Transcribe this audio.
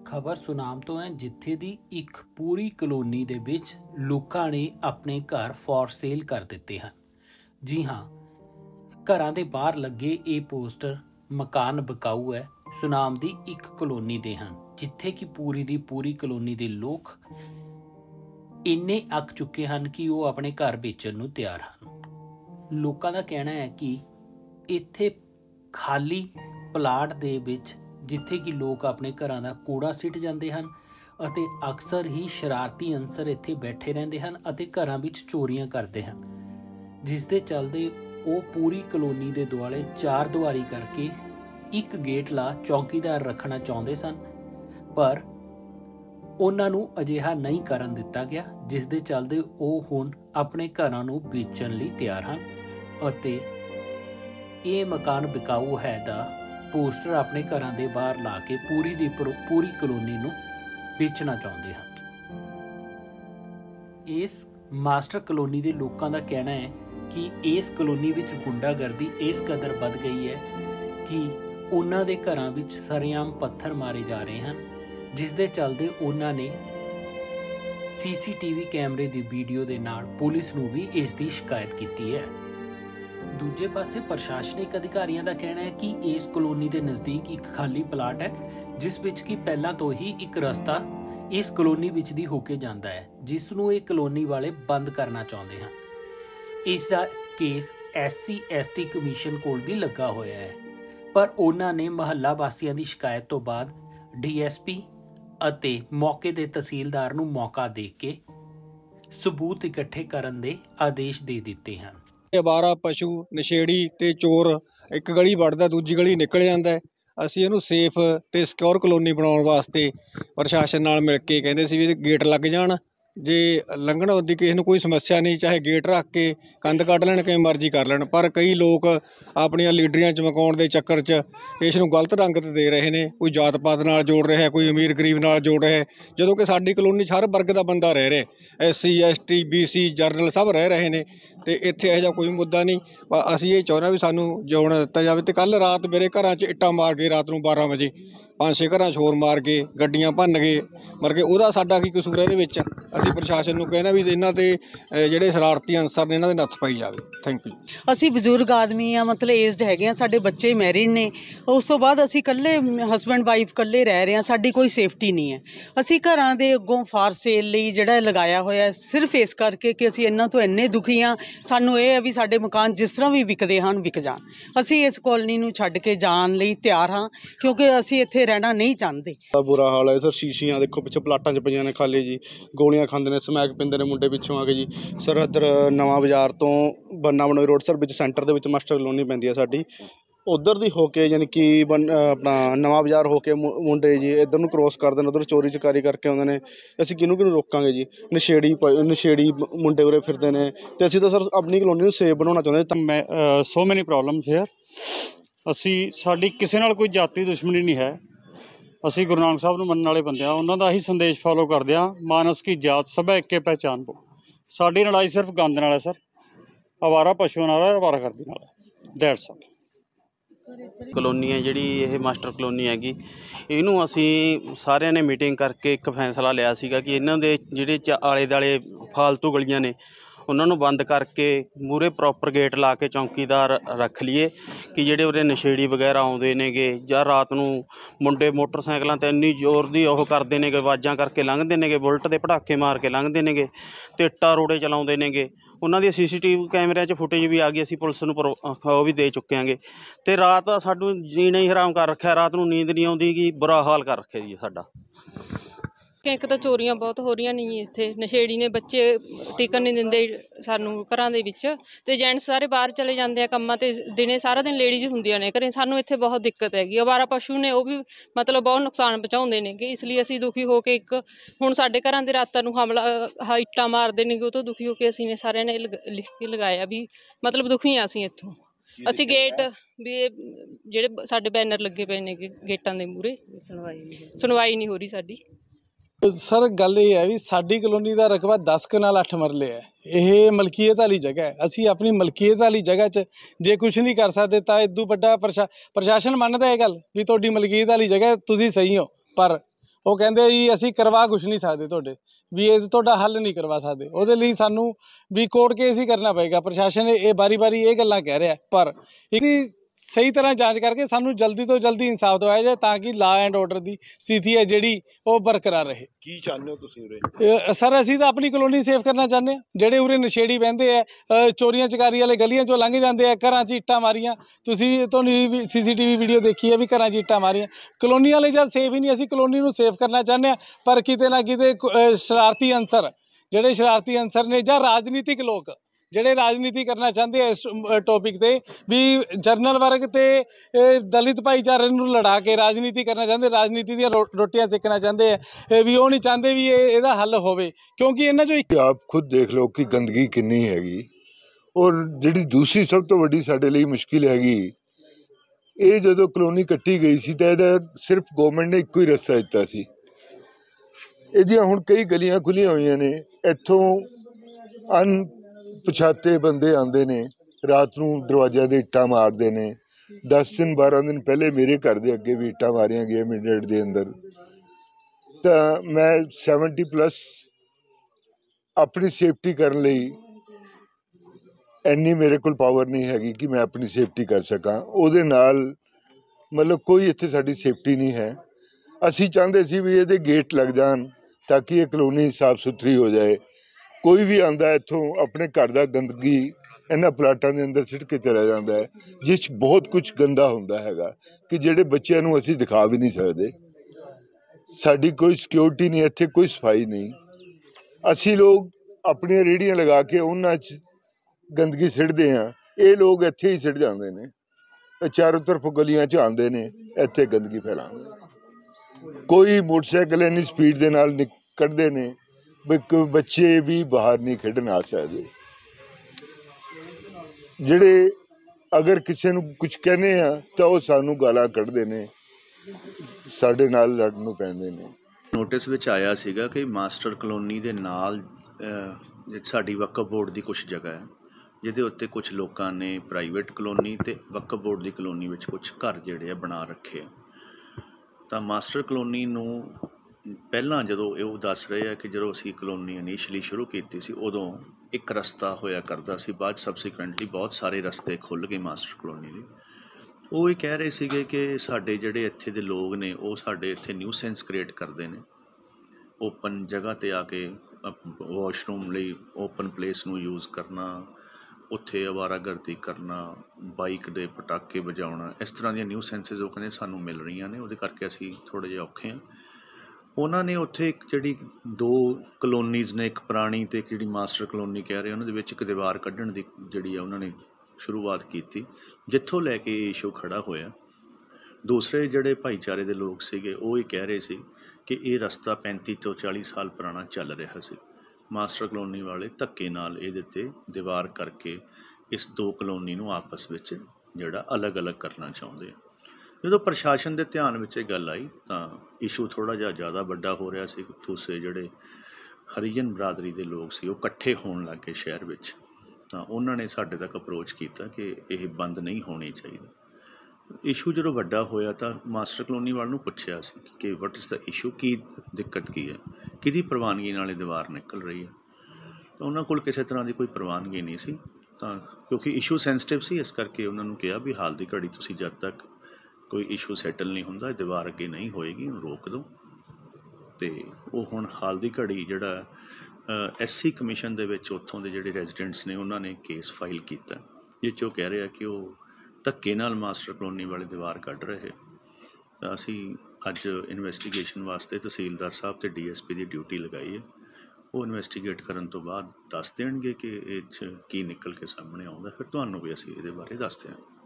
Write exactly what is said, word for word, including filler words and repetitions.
खबर सुनाम तो है जिथे दी एक पूरी कलोनी दे विच लोकां ने अपने घर फॉर सेल कर दिते हैं। जी हाँ, घरां दे बाहर लगे ये पोस्टर मकान बिकाऊ है सुनाम दी एक कलोनी दे हैं, जिथे कि पूरी दी पूरी कलोनी दे लोग इन्ने अक चुके हैं कि वो अपने घर बेचण नूं तैयार हैं। लोकां दा कहना है कि इत्थे खाली प्लाट दे विच जिथे कि लोग अपने घरां दा कूड़ा सिट जाते हैं अते अक्सर ही शरारती अंसर इत्थे बैठे रहंदे हैं अते घरां विच चोरियां करते हैं, जिस दे चलदे वो पूरी कलोनी दे दुआले चार दुआरी करके एक गेट ला चौकीदार रखना चाहुंदे सन, पर उन्हां नूं अजिहा नहीं करन दिता गया, जिस दे चलदे वो हुण अपने घरां नूं बेचण लई तैयार हैं अते ये मकान बिकाऊ है दा पोस्टर अपने घरां दे बाहर ला के पूरी दी पूरी कलोनी नूं बेचना चाहुंदे हैं। इस मास्टर कलोनी दे लोकां दा कहना है कि इस कलोनी विच गुंडागर्दी इस कदर वध गई है कि उन्हां दे घरां विच सरेआम पत्थर मारे जा रहे हैं, जिस दे चलदे उन्हां ने सीसीटीवी कैमरे दी वीडियो दे नाल पुलिस नूं भी इस दी शिकायत कीती है। दूजे पासे प्रशासनिक अधिकारियों का कहना है कि इस कलोनी के नज़दीक एक खाली प्लाट है, जिस विच कि पहला तो ही एक रास्ता इस कलोनी विच दी होके जाता है, जिसनों ये कलोनी वाले बंद करना चाहते हैं। इसका case S C S T commission कोल भी लगा होया है, पर उन्होंने महल्ला वासियों की शिकायत तो बाद डी एस पी अते मौके के तहसीलदार नूं मौका दे के सबूत इकट्ठे करन दे आदेश दे दिते हैं। अवारा पशु नशेड़ी ते चोर एक गली वड़दा दूजी गली निकल जाता है। असीं इहनूं सेफ ते सिक्योर कलोनी बनाउण वास्ते प्रशासन नाल मिल के कहंदे सी भी गेट लग जाण, जे लंघण दी किसी नूं कोई समस्या नहीं, चाहे गेट रख के कंध कढ लैण किवें मर्जी कर लैण, पर कई लोग अपणियां लीडरियां चमकाउण दे चक्कर च इस नूं गलत रंगत दे रहे ने। कोई जात पात नाल जोड़ रहा है, कोई अमीर गरीब नाल जोड़ रहा है, जदों कि साडी कलोनी च हर वर्ग दा बंदा रह रहा, S C S T B C general सब रह रहे ने, ते इत्थे इहो जिहा कोई मुद्दा नहीं। असीं ये चाहुंदे भी सानूं जिउण दित्ता जावे। ते कल रात मेरे घरां च इट्टां मार के रात नूं बारह वजे पांच छे घरां शोर मार के गड्डियां भन्न गए, मर के उहदा साडा की कसूर इहदे विच। असीं प्रशासन नूं कहना भी इन्हां ते जिहड़े शरारती अंसर ने इन्हां दे नੱਥ पाई जावे। Thank you. ਅਸੀਂ ਬਜ਼ੁਰਗ ਆਦਮੀ ਆ, ਮਤਲਬ ਏਜਡ ਹੈਗੇ ਆ, ਸਾਡੇ ਬੱਚੇ ਮੈਰਿਡ ਨੇ, ਉਸ ਤੋਂ ਬਾਅਦ ਅਸੀਂ ਇਕੱਲੇ ਹਸਬੈਂਡ ਵਾਈਫ ਇਕੱਲੇ ਰਹਿ ਰਹੇ ਹਾਂ, ਸਾਡੀ ਕੋਈ ਸੇਫਟੀ ਨਹੀਂ ਹੈ। ਅਸੀਂ ਘਰਾਂ ਦੇ ਅੱਗੋਂ ਫਾਰ ਸੇਲ ਲਈ ਜਿਹੜਾ ਲਗਾਇਆ ਹੋਇਆ ਸਿਰਫ ਇਸ ਕਰਕੇ ਕਿ ਅਸੀਂ ਇਹਨਾਂ ਤੋਂ ਇੰਨੇ ਦੁਖੀ ਹਾਂ। ਸਾਨੂੰ ਇਹ ਹੈ ਵੀ ਸਾਡੇ ਮਕਾਨ ਜਿਸ ਤਰ੍ਹਾਂ ਵੀ ਵਿਕਦੇ ਹਨ ਵਿਕ ਜਾਣ, ਅਸੀਂ ਇਸ ਕਲੋਨੀ ਨੂੰ ਛੱਡ ਕੇ ਜਾਣ ਲਈ ਤਿਆਰ ਹਾਂ, ਕਿਉਂਕਿ ਅਸੀਂ ਇੱਥੇ ਰਹਿਣਾ ਨਹੀਂ ਚਾਹੁੰਦੇ। ਬੁਰਾ ਹਾਲ ਹੈ ਸਰ, ਸ਼ੀਸ਼ੀਆਂ ਦੇਖੋ ਪਿੱਛੇ ਪਲਾਟਾਂ 'ਚ ਪਈਆਂ ਨੇ ਖਾਲੀ ਜੀ, ਗੋਲੀਆਂ ਖਾਂਦੇ ਨੇ, ਸਮੈਕ ਪੀਂਦੇ ਨੇ ਮੁੰਡੇ ਪਿੱਛੋਂ ਆ ਕੇ ਜੀ। ਸਰ ਇੱਧਰ ਨਵਾਂ ਬਾਜ਼ਾਰ ਤੋਂ ਬੰਨਾ ਬਣੋਈ ਰੋਡ ਸਰ ਵਿੱਚ ਸੈਂਟਰ ਦੇ ਵਿੱਚ ਮਾਸਟਰ ਕਲੋਨੀ ਪੈਂਦੀ ਹੈ ਸਾਡੀ, उधर दी होके यानी कि बन अपना नवा बाजार होके मुंडे जी इधर नूं क्रॉस करते हैं, उधर चोरी चकारी करके आउंदे ने। असीं किहनूं किहनूं रोकांगे जी? नशेड़ी नशेड़ी मुंडे उरे फिरदे ने, ते असीं तां सर अपनी कलोनी नूं सेफ बनाउणा चाहुंदे। मैं सो मैनी प्रॉब्लम्स हेयर, असीं साडी किसी नाल कोई जाति दुश्मनी नहीं है। असीं गुरु नानक साहब नूं मनण वाले बंदे आ, उन्हां दा ही संदेश फॉलो करदे आ, मानस की जात सब एक के पहचान पो। साडी लड़ाई सिर्फ गंद नाल है सर, आवारा पशुओं नाल, आवारा गर्दी नाल, दैट्स ऑल। कलोनी है जिहड़ी ये मास्टर कलोनी हैगी, इहनूं असीं सारिਆਂ ने मीटिंग करके एक फैसला लिया सीगा कि इन्हां दे जिहड़े आले दुआले फालतू गलियां ने उन्हां नूं बंद करके मूहरे प्रॉपर गेट ला के चौकीदार रख लीए कि जिहड़े उरे नशेड़ी वगैरह आउंदे नेगे जां रात नूं मुंडे मोटरसाइकिलों ते इन्नी जोर दी ओह करदे नेगे, आवाज़ां करके लंघदे नेगे, बुलट दे पटाके मार के लंघदे नेगे ते इट्टां रोड़े चलाउंदे नेगे। उन्हां दी सी सी टी वी कैमरिਆਂ 'ਚ फुटेज भी आ गई, असीं पुलिस नूं ਉਹ भी दे चुके हैं। तो रात सानूं जीना ही हराम कर रखा, रात नूं नींद नहीं आउंदी गी, बुरा हाल कर रखिਆ जी साडा। एक तो चोरियां बहुत हो रही नहीं इत्थे, नशेड़ी ने बच्चे टिकन नहीं दिंदे सानू घरां दे विच, ते जेंट्स सारे बाहर चले जाते हैं कम्मां ते, दिने सारा दिन लेडीज हुंदियां ने घरें। सानू इत्थे बहुत दिक्कत हैगी, अवारा पशु ने वो भी मतलब बहुत नुकसान पहुँचाउंदे ने, इसलिए असीं दुखी हो के एक हुण साडे घरां दे रातां नूं हमला इट्टां मारदे ने, उह तो दुखी हो के असीं ने सारिਆਂ ने लिख के लगाया भी मतलब दुखी हाँ असीं इत्थों। असीं गेट भी जिहड़े साडे बैनर लगे पे ने गेटां दे मूहरे, सुनवाई सुनवाई नहीं हो रही साडी। सर गल ये है भी साडी कलोनी का रकबा दस कनाल अठ मरले है, ये मलकीयत वाली जगह है। असी अपनी मलकीयत वाली जगह च जे कुछ नहीं कर सकते तो इदू बड़ा प्रशा प्रशासन मनता है गल भी तुहाडी मलकीयत वाली जगह तुसीं सही हो, पर ਉਹ ਕਹਿੰਦੇ ਜੀ ਅਸੀਂ ਕਰਵਾ ਕੁਛ ਨਹੀਂ ਸਕਦੇ ਤੁਹਾਡੇ, ਵੀ ਇਹ ਤੁਹਾਡਾ ਹੱਲ ਨਹੀਂ ਕਰਵਾ ਸਕਦੇ। ਉਹਦੇ ਲਈ ਸਾਨੂੰ ਵੀ ਕੋਰਟ ਕੇਸ ਹੀ ਕਰਨਾ ਪਏਗਾ। ਪ੍ਰਸ਼ਾਸਨ ਇਹ ਵਾਰੀ ਵਾਰੀ ਇਹ ਗੱਲਾਂ ਕਹਿ ਰਿਹਾ, ਪਰ ਇਹਦੀ ਸਹੀ ਤਰ੍ਹਾਂ ਜਾਂਚ ਕਰਕੇ ਸਾਨੂੰ ਜਲਦੀ ਤੋਂ ਜਲਦੀ ਇਨਸਾਫ ਦਿਵਾਇਆ ਜਾਏ ਤਾਂ ਕਿ ਲਾ ਐਂਡ ਆਰਡਰ ਦੀ ਸਥਿਤੀ ਹੈ ਜਿਹੜੀ ਉਹ ਬਰਕਰਾਰ ਰਹੇ। ਕੀ ਚਾਹੁੰਦੇ ਹੋ ਤੁਸੀਂ ਉਰੇ? ਅ, ਸਰ ਅਸੀਂ ਤਾਂ ਆਪਣੀ ਕਲੋਨੀ ਸੇਫ ਕਰਨਾ ਚਾਹੁੰਦੇ ਹਾਂ। ਜਿਹੜੇ ਉਰੇ ਨਸ਼ੇੜੀ ਬਹਿੰਦੇ ਆ, ਅ, ਚੋਰੀਆਂ ਚਕਾਰੀ ਵਾਲੇ ਗਲੀਆਂ 'ਚੋਂ ਲੰਘ ਜਾਂਦੇ ਆ, ਘਰਾਂ 'ਚ ਇੱਟਾਂ ਮਾਰੀਆਂ, ਤੁਸੀਂ ਤੁਹਾਨੂੰ ਸੀ ਸੀ ਟੀ ਵੀ ਵੀਡੀਓ ਦੇਖੀ ਹੈ ਵੀ ਘਰਾਂ 'ਚ ਇੱਟਾਂ ਮਾਰੀਆਂ। ਕਲੋਨੀ ਵਾਲੇ ਜਦ ਸੇਫ ਹੀ ਨਹੀਂ, ਅਸੀਂ ਕਲੋਨੀ ਨੂੰ ਸੇਫ ਕਰਨਾ ਚਾਹੁੰਦੇ ਹਾਂ। ਪਰ ਕਿਤੇ ਨਾ ਕਿਤੇ ਅ, ਸ਼ਰਾਰਤੀ ਅੰਸਰ, ਜਿਹੜੇ ਸ਼ਰਾਰਤੀ ਅੰਸਰ ਨੇ ਜਾਂ ਰਾਜਨੀਤਿਕ ਲੋਕ ਜਿਹੜੇ ਰਾਜਨੀਤੀ ਕਰਨਾ ਚਾਹੁੰਦੇ ਆ ਇਸ ਟੌਪਿਕ 'ਤੇ, ਵੀ ਜਰਨਲ ਵਰਗ ਅਤੇ ਦਲਿਤ ਭਾਈਚਾਰੇ ਨੂੰ ਲੜਾ ਕੇ ਰਾਜਨੀਤੀ ਕਰਨਾ ਚਾਹੁੰਦੇ, ਰਾਜਨੀਤੀ ਦੀਆਂ ਰੋ ਰੋਟੀਆਂ ਸਿੱਖਣਾ ਚਾਹੁੰਦੇ ਆ, ਵੀ ਉਹ ਨਹੀਂ ਚਾਹੁੰਦੇ ਵੀ ਇਹ ਇਹਦਾ ਹੱਲ ਹੋਵੇ, ਕਿਉਂਕਿ ਇਹਨਾਂ 'ਚੋਂ ਇੱਕ ਆਪ ਖੁਦ ਦੇਖ ਲਓ ਕਿ ਗੰਦਗੀ ਕਿੰਨੀ ਹੈਗੀ। ਔਰ ਜਿਹੜੀ ਦੂਸਰੀ ਸਭ ਤੋਂ ਵੱਡੀ ਸਾਡੇ ਲਈ ਮੁਸ਼ਕਿਲ ਹੈਗੀ, ਇਹ ਜਦੋਂ ਕਲੋਨੀ ਕੱਟੀ ਗਈ ਸੀ ਤਾਂ ਇਹਦਾ ਸਿਰਫ ਗੌਰਮੈਂਟ ਨੇ ਇੱਕੋ ਹੀ ਰਸਤਾ ਦਿੱਤਾ ਸੀ। ਇਹਦੀਆਂ ਹੁਣ ਕਈ ਗਲੀਆਂ ਖੁੱਲ੍ਹੀਆਂ ਹੋਈਆਂ ਨੇ, ਇੱਥੋਂ ਅਨ ਪਛਾਤੇ ਬੰਦੇ ਆਉਂਦੇ ਨੇ, ਰਾਤ ਨੂੰ ਦਰਵਾਜ਼ਿਆਂ ਦੇ ਇੱਟਾਂ ਮਾਰਦੇ ਨੇ। ਦਸ ਦਿਨ ਬਾਰਾਂ ਦਿਨ ਪਹਿਲੇ ਮੇਰੇ ਘਰ ਦੇ ਅੱਗੇ ਵੀ ਇੱਟਾਂ ਮਾਰੀਆਂ ਗਈਆਂ ਮਿੰਟ ਦੇ ਅੰਦਰ। ਤਾਂ ਮੈਂ ਸੈਵਨਟੀ ਪਲੱਸ ਆਪਣੀ ਸੇਫਟੀ ਕਰਨ ਲਈ ਇੰਨੀ ਮੇਰੇ ਕੋਲ ਪਾਵਰ ਨਹੀਂ ਹੈਗੀ ਕਿ ਮੈਂ ਆਪਣੀ ਸੇਫਟੀ ਕਰ ਸਕਾਂ। ਉਹਦੇ ਨਾਲ ਮਤਲਬ ਕੋਈ ਇੱਥੇ ਸਾਡੀ ਸੇਫਟੀ ਨਹੀਂ ਹੈ। ਅਸੀਂ ਚਾਹੁੰਦੇ ਸੀ ਵੀ ਇਹਦੇ ਗੇਟ ਲੱਗ ਜਾਣ ਤਾਂ ਕਿ ਇਹ ਕਲੋਨੀ ਸਾਫ਼ ਸੁਥਰੀ ਹੋ ਜਾਏ। ਕੋਈ ਵੀ ਆਉਂਦਾ ਇੱਥੋਂ ਆਪਣੇ ਘਰ ਦਾ ਗੰਦਗੀ ਇਹਨਾਂ ਪਲਾਟਾਂ ਦੇ ਅੰਦਰ ਸਿੱਟ ਕੇ ਚਲਾ ਜਾਂਦਾ ਹੈ, ਜਿਸ 'ਚ ਬਹੁਤ ਕੁਛ ਗੰਦਾ ਹੁੰਦਾ ਹੈਗਾ ਕਿ ਜਿਹੜੇ ਬੱਚਿਆਂ ਨੂੰ ਅਸੀਂ ਦਿਖਾ ਵੀ ਨਹੀਂ ਸਕਦੇ। ਸਾਡੀ ਕੋਈ ਸਿਕਿਉਰਿਟੀ ਨਹੀਂ, ਇੱਥੇ ਕੋਈ ਸਫਾਈ ਨਹੀਂ। ਅਸੀਂ ਲੋਕ ਆਪਣੀਆਂ ਰੇਹੜੀਆਂ ਲਗਾ ਕੇ ਉਹਨਾਂ 'ਚ ਗੰਦਗੀ ਸਿੱਟਦੇ ਹਾਂ, ਇਹ ਲੋਕ ਇੱਥੇ ਹੀ ਸਿੱਟ ਜਾਂਦੇ ਨੇ। ਇਹ ਚਾਰੋਂ ਤਰਫ ਗਲੀਆਂ 'ਚ ਆਉਂਦੇ ਨੇ, ਇੱਥੇ ਗੰਦਗੀ ਫੈਲਾਉਂਦੇ। ਕੋਈ ਮੋਟਰਸਾਈਕਲ ਇੰਨੀ ਸਪੀਡ ਦੇ ਨਾਲ ਨਿਕ ਕੱਢਦੇ ਨੇ ਬੱਚੇ ਵੀ ਬਾਹਰ ਨਹੀਂ ਖੇਡਣ ਆ ਸਕਦੇ। ਜਿਹੜੇ ਅਗਰ ਕਿਸੇ ਨੂੰ ਕੁਝ ਕਹਿੰਦੇ ਆ ਤਾਂ ਉਹ ਸਾਨੂੰ ਗਾਲਾਂ ਕੱਢਦੇ ਨੇ, ਸਾਡੇ ਨਾਲ ਲੜਨ ਨੂੰ ਪੈਂਦੇ ਨੇ। ਨੋਟਿਸ ਵਿੱਚ ਆਇਆ ਸੀਗਾ ਕਿ ਮਾਸਟਰ ਕਲੋਨੀ ਦੇ ਨਾਲ ਸਾਡੀ ਵਕਫ ਬੋਰਡ ਦੀ ਕੁਛ ਜਗ੍ਹਾ ਹੈ, ਜਿਹਦੇ ਉੱਤੇ ਕੁਛ ਲੋਕਾਂ ਨੇ ਪ੍ਰਾਈਵੇਟ ਕਲੋਨੀ ਅਤੇ ਵਕਫ ਬੋਰਡ ਦੀ ਕਲੋਨੀ ਵਿੱਚ ਕੁਛ ਘਰ ਜਿਹੜੇ ਆ ਬਣਾ ਰੱਖੇ ਆ। ਤਾਂ ਮਾਸਟਰ ਕਲੋਨੀ ਨੂੰ ਪਹਿਲਾਂ ਜਦੋਂ ਇਹ ਦੱਸ ਰਹੇ ਆ ਕਿ ਜਦੋਂ ਅਸੀਂ ਕਲੋਨੀ ਇਨੀਸ਼ੀਅਲੀ ਸ਼ੁਰੂ ਕੀਤੀ ਸੀ ਉਦੋਂ ਇੱਕ ਰਸਤਾ ਹੋਇਆ ਕਰਦਾ ਸੀ, ਬਾਅਦ ਸਬਸੀਕੁਐਂਟਲੀ ਬਹੁਤ ਸਾਰੇ ਰਸਤੇ ਖੁੱਲ੍ਹ ਗਏ ਮਾਸਟਰ ਕਲੋਨੀ ਦੇ। ਉਹ ਇਹ ਕਹਿ ਰਹੇ ਸੀਗੇ ਕਿ ਸਾਡੇ ਜਿਹੜੇ ਇੱਥੇ ਦੇ ਲੋਕ ਨੇ ਉਹ ਸਾਡੇ ਇੱਥੇ ਨਿਊਸੈਂਸ ਕ੍ਰੀਏਟ ਕਰਦੇ ਨੇ। ਓਪਨ ਜਗ੍ਹਾ 'ਤੇ ਆ ਕੇ ਵਾਸ਼ਰੂਮ ਲਈ ਓਪਨ ਪਲੇਸ ਨੂੰ ਯੂਜ਼ ਕਰਨਾ, ਉੱਥੇ ਅਵਾਰਾਗਰਦੀ ਕਰਨਾ, ਬਾਈਕ ਦੇ ਪਟਾਕੇ ਵਜਾਉਣਾ, ਇਸ ਤਰ੍ਹਾਂ ਦੀਆਂ ਨਿਊਸੈਂਸਿਸ ਉਹ ਕਹਿੰਦੇ ਸਾਨੂੰ ਮਿਲ ਰਹੀਆਂ ਨੇ, ਉਹਦੇ ਕਰਕੇ ਅਸੀਂ ਥੋੜ੍ਹੇ ਜਿਹੇ ਔਖੇ ਹਾਂ। ਉਹਨਾਂ ਨੇ ਉੱਥੇ ਇੱਕ ਜਿਹੜੀ ਦੋ ਕਲੋਨੀਜ਼ ਨੇ, ਇੱਕ ਪੁਰਾਣੀ ਅਤੇ ਇੱਕ ਜਿਹੜੀ ਮਾਸਟਰ ਕਲੋਨੀ ਕਹਿ ਰਹੇ, ਉਹਨਾਂ ਦੇ ਵਿੱਚ ਇੱਕ ਦੀਵਾਰ ਕੱਢਣ ਦੀ ਜਿਹੜੀ ਆ ਉਹਨਾਂ ਨੇ ਸ਼ੁਰੂਆਤ ਕੀਤੀ, ਜਿੱਥੋਂ ਲੈ ਕੇ ਇਹ ਇਸ਼ੂ ਖੜ੍ਹਾ ਹੋਇਆ। ਦੂਸਰੇ ਜਿਹੜੇ ਭਾਈਚਾਰੇ ਦੇ ਲੋਕ ਸੀਗੇ ਉਹ ਇਹ ਕਹਿ ਰਹੇ ਸੀ ਕਿ ਇਹ ਰਸਤਾ ਪੈਂਤੀ ਤੋਂ ਚਾਲੀ ਸਾਲ ਪੁਰਾਣਾ ਚੱਲ ਰਿਹਾ ਸੀ। ਮਾਸਟਰ ਕਲੋਨੀ ਵਾਲੇ ਧੱਕੇ ਨਾਲ ਇਹਦੇ 'ਤੇ ਦੀਵਾਰ ਕਰਕੇ ਇਸ ਦੋ ਕਲੋਨੀ ਨੂੰ ਆਪਸ ਵਿੱਚ ਜਿਹੜਾ ਅਲੱਗ-ਅਲੱਗ ਕਰਨਾ ਚਾਹੁੰਦੇ ਆ। ਜਦੋਂ ਪ੍ਰਸ਼ਾਸਨ ਦੇ ਧਿਆਨ ਵਿੱਚ ਇਹ ਗੱਲ ਆਈ ਤਾਂ ਇਸ਼ੂ ਥੋੜ੍ਹਾ ਜਿਹਾ ਜ਼ਿਆਦਾ ਵੱਡਾ ਹੋ ਰਿਹਾ ਸੀ। ਦੂਸਰੇ ਜਿਹੜੇ ਹਰੀਜਨ ਬਰਾਦਰੀ ਦੇ ਲੋਕ ਸੀ ਉਹ ਇਕੱਠੇ ਹੋਣ ਲੱਗ ਗਏ ਸ਼ਹਿਰ ਵਿੱਚ, ਤਾਂ ਉਹਨਾਂ ਨੇ ਸਾਡੇ ਤੱਕ ਅਪਰੋਚ ਕੀਤਾ ਕਿ ਇਹ ਬੰਦ ਨਹੀਂ ਹੋਣੀ ਚਾਹੀਦੀ। ਇਸ਼ੂ ਜਦੋਂ ਵੱਡਾ ਹੋਇਆ ਤਾਂ ਮਾਸਟਰ ਕਲੋਨੀ ਵਾਲ ਨੂੰ ਪੁੱਛਿਆ ਸੀ ਕਿ ਵਟ ਇਜ਼ ਦਾ ਇਸ਼ੂ, ਕੀ ਦਿੱਕਤ ਕੀ ਹੈ, ਕਿਹਦੀ ਪ੍ਰਵਾਨਗੀ ਨਾਲ ਇਹ ਦੀਵਾਰ ਨਿਕਲ ਰਹੀ ਹੈ। ਤਾਂ ਉਹਨਾਂ ਕੋਲ ਕਿਸੇ ਤਰ੍ਹਾਂ ਦੀ ਕੋਈ ਪ੍ਰਵਾਨਗੀ ਨਹੀਂ ਸੀ, ਤਾਂ ਕਿਉਂਕਿ ਇਸ਼ੂ ਸੈਂਸਿਟਿਵ ਸੀ ਇਸ ਕਰਕੇ ਉਹਨਾਂ ਨੂੰ ਕਿਹਾ ਵੀ ਹਾਲ ਦੀ ਘੜੀ ਤੁਸੀਂ ਜਦ ਤੱਕ ਕੋਈ ਇਸ਼ੂ ਸੈਟਲ ਨਹੀਂ ਹੁੰਦਾ ਦੀਵਾਰ ਅੱਗੇ ਨਹੀਂ ਹੋਏਗੀ, ਉਹਨੂੰ ਰੋਕ ਦਿਓ। ਅਤੇ ਉਹ ਹੁਣ ਹਾਲ ਦੀ ਘੜੀ ਜਿਹੜਾ ਐਸ ਸੀ ਕਮਿਸ਼ਨ ਦੇ ਵਿੱਚ ਉੱਥੋਂ ਦੇ ਜਿਹੜੇ ਰੈਜ਼ੀਡੈਂਟਸ ਨੇ ਉਹਨਾਂ ਨੇ ਕੇਸ ਫਾਈਲ ਕੀਤਾ, ਜਿਸ 'ਚ ਉਹ ਕਹਿ ਰਹੇ ਆ ਕਿ ਉਹ ਧੱਕੇ ਨਾਲ ਮਾਸਟਰ ਕਲੋਨੀ ਵਾਲੇ ਦੀਵਾਰ ਕੱਢ ਰਹੇ। ਤਾਂ ਅਸੀਂ ਅੱਜ ਇਨਵੈਸਟੀਗੇਸ਼ਨ ਵਾਸਤੇ ਤਹਿਸੀਲਦਾਰ ਸਾਹਿਬ ਅਤੇ ਡੀ ਐਸ ਪੀ ਦੀ ਡਿਊਟੀ ਲਗਾਈ ਹੈ। ਉਹ ਇਨਵੈਸਟੀਗੇਟ ਕਰਨ ਤੋਂ ਬਾਅਦ ਦੱਸ ਦੇਣਗੇ ਕਿ ਇਹ 'ਚ ਕੀ ਨਿਕਲ ਕੇ ਸਾਹਮਣੇ ਆਉਂਦਾ, ਫਿਰ ਤੁਹਾਨੂੰ ਵੀ ਅਸੀਂ ਇਹਦੇ ਬਾਰੇ ਦੱਸਦੇ ਹਾਂ।